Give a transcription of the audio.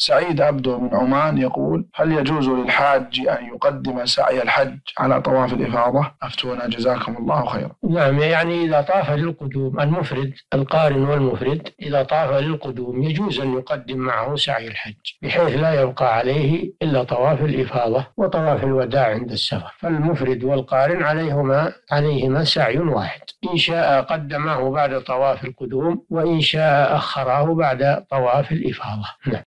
سعيد عبده من عمان يقول: هل يجوز للحاج أن يقدم سعي الحج على طواف الإفاضة؟ أفتونا جزاكم الله خيرا. نعم، يعني إذا طاف للقدوم المفرد القارن والمفرد إذا طاف للقدوم يجوز أن يقدم معه سعي الحج، بحيث لا يبقى عليه إلا طواف الإفاضة وطواف الوداع عند السفر. فالمفرد والقارن عليهما سعي واحد، إن شاء قدمه بعد طواف القدوم، وإن شاء أخره بعد طواف الإفاضة. نعم.